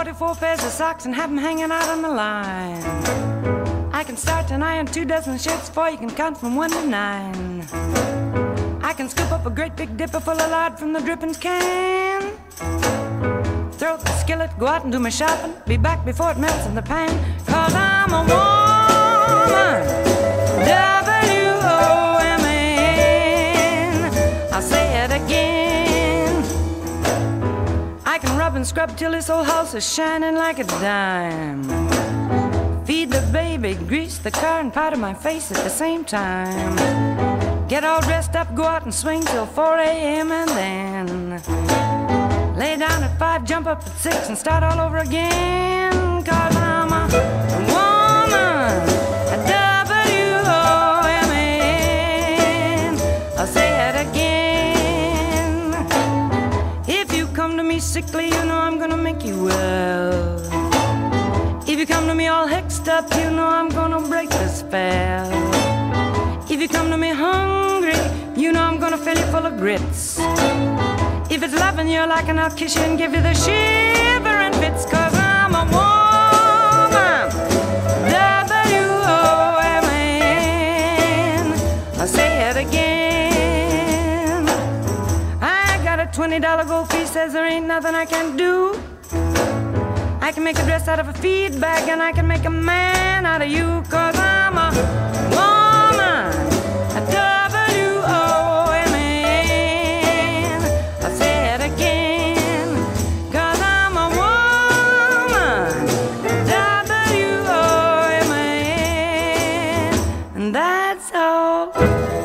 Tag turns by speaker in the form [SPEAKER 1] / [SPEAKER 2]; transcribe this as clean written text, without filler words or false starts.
[SPEAKER 1] 44 pairs of socks and have them hanging out on the line. I can start to iron 2 dozen shirts before you can count from 1 to 9. I can scoop up a great big dipper full of lard from the drippings can. Throw out the skillet, go out and do my shopping, be back before it melts in the pan. 'Cause I'm a woman, W-O-M-A-N. I'll say it again. I can rub and scrub till this old house is shining like a dime. Feed the baby, grease the car, and powder my face at the same time. Get all dressed up, go out and swing till 4 a.m. and then lay down at 5, jump up at 6 and start all over again. 'Cause I'm a woman, a W-O-M-A-N. I'll say it again. If you come to me sickly, you know I'm gonna make you well. If you come to me all hexed up, you know I'm gonna break the spell. If you come to me hungry, you know I'm gonna fill you full of grits. If it's loving you're liking, I'll kiss you and give you the shivering fits. 'Cause I'm a woman, W-O-M-A-N. I'll say it again. I got a $20 gold piece, says there ain't nothing I can't do. I can make a dress out of a feed bag, and I can make a man out of you. 'Cause I'm a woman, a W-O-M-A-N. I'll say it again. 'Cause I'm a woman, W-O-M-A-N. And that's all.